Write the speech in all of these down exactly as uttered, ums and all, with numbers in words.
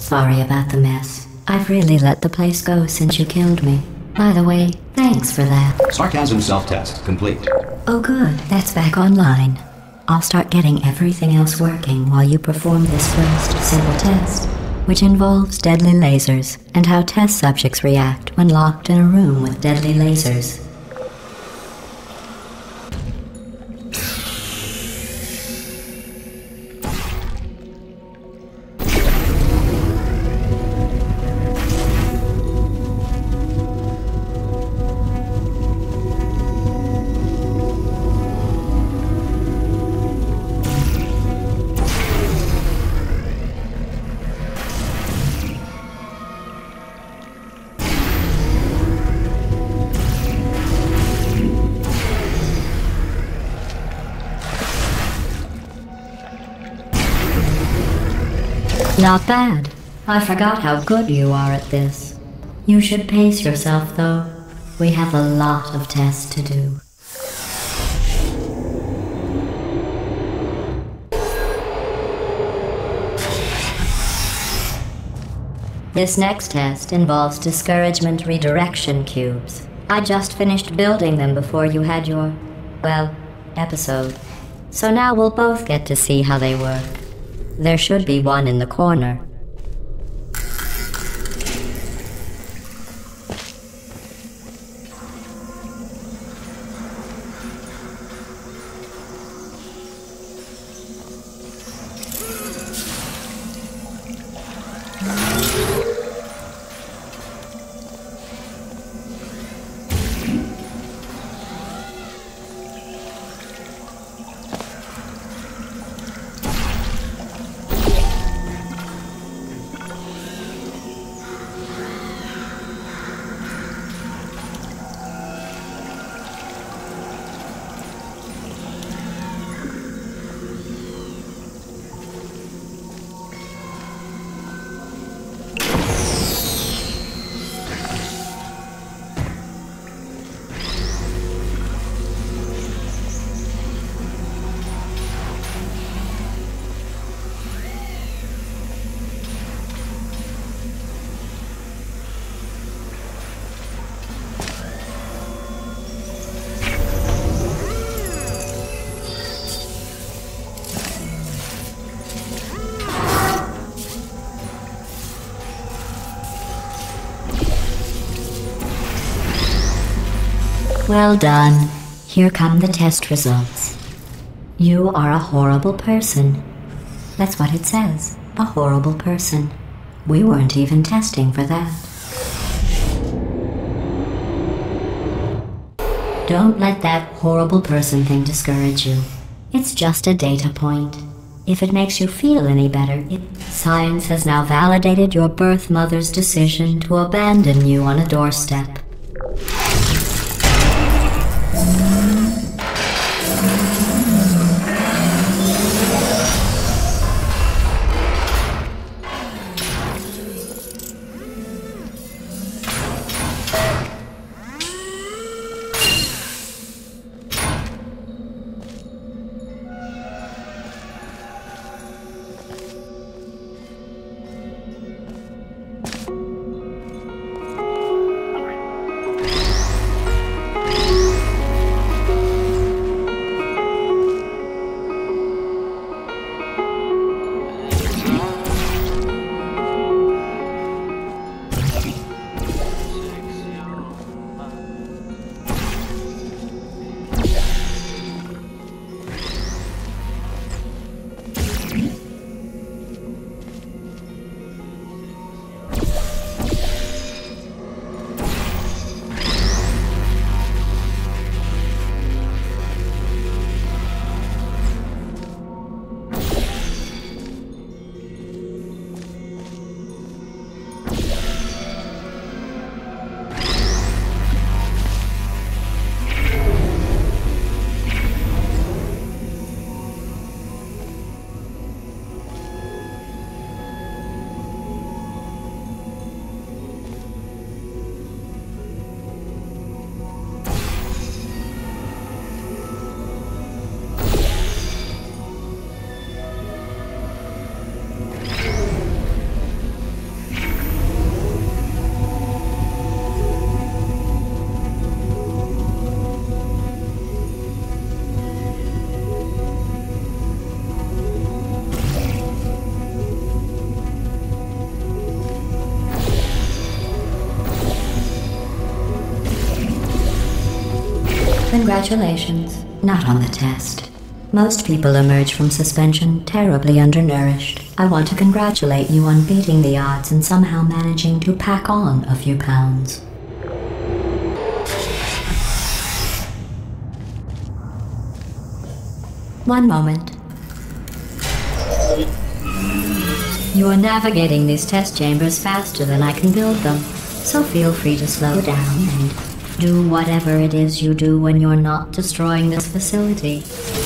Sorry about the mess. I've really let the place go since you killed me. By the way, thanks for that. Sarcasm self-test complete. Oh good, that's back online. I'll start getting everything else working while you perform this first simple test, which involves deadly lasers and how test subjects react when locked in a room with deadly lasers. Not bad. I forgot how good you are at this. You should pace yourself, though. We have a lot of tests to do. This next test involves discouragement redirection cubes. I just finished building them before you had your, well, episode. So now we'll both get to see how they work. There should be one in the corner. Well done. Here come the test results. You are a horrible person. That's what it says. A horrible person. We weren't even testing for that. Don't let that horrible person thing discourage you. It's just a data point. If it makes you feel any better, it... Science has now validated your birth mother's decision to abandon you on a doorstep. Congratulations. Not on the test. Most people emerge from suspension terribly undernourished. I want to congratulate you on beating the odds and somehow managing to pack on a few pounds. One moment. You are navigating these test chambers faster than I can build them, so feel free to slow down and do whatever it is you do when you're not destroying this facility.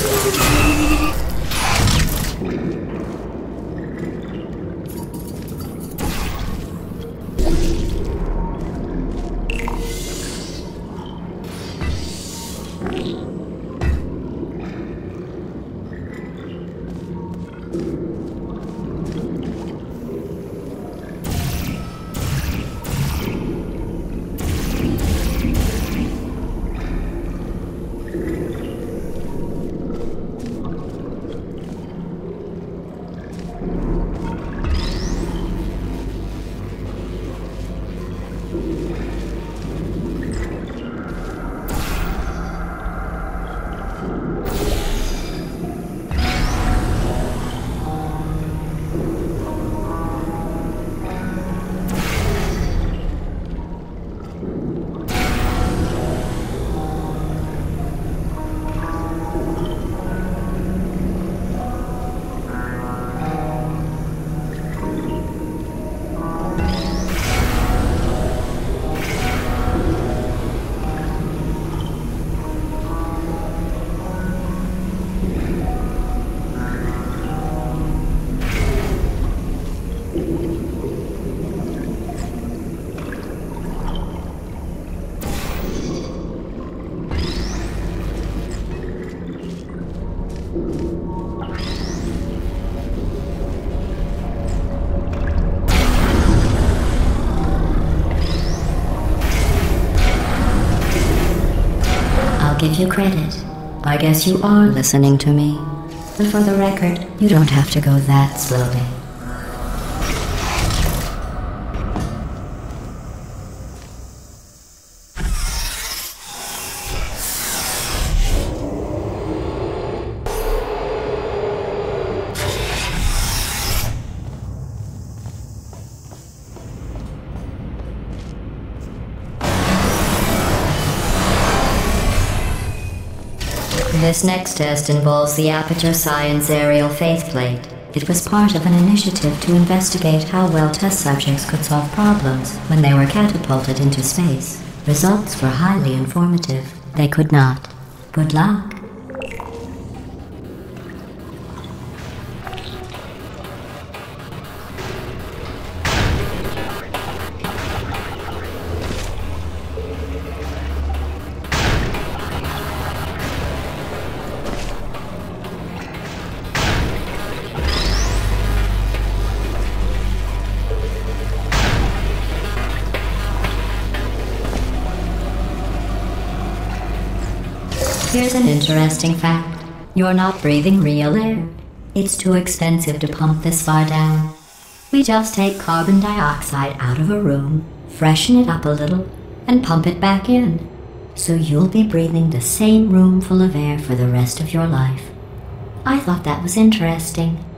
Give you credit. I guess you are listening to me. But for the record, you don't have to go that slowly. This next test involves the Aperture Science Aerial Faith Plate. It was part of an initiative to investigate how well test subjects could solve problems when they were catapulted into space. Results were highly informative. They could not. Good luck. Here's an interesting fact. You're not breathing real air. It's too expensive to pump this far down. We just take carbon dioxide out of a room, freshen it up a little, and pump it back in. So you'll be breathing the same room full of air for the rest of your life. I thought that was interesting.